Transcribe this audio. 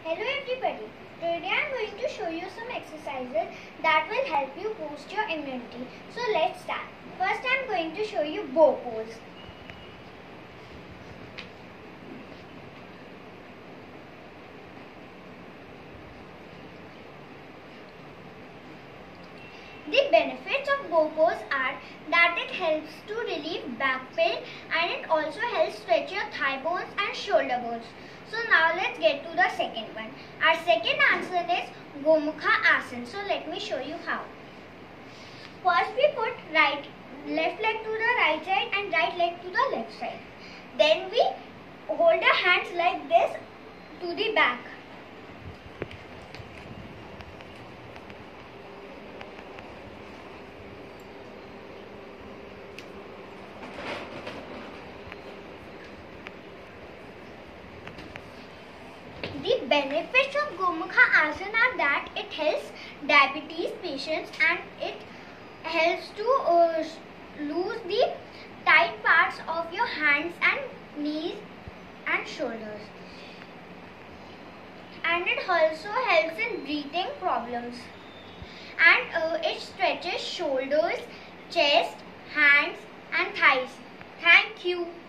Hello everybody. Today I am going to show you some exercises that will help you boost your immunity. So let's start. First I am going to show you bow pose. The benefits of bow pose are that it helps to relieve back pain and it also helps stretch your thigh bones and shoulder bones. So now let's get to the second one. Our second answer is Gomukha Asana. So let me show you how. First we put left leg to the right side and right leg to the left side. Then we hold our hands like this to the back. The benefits of Gomukha Asana are that it helps diabetes patients and it helps to lose the tight parts of your hands and knees and shoulders. And it also helps in breathing problems. And it stretches shoulders, chest, hands and thighs. Thank you.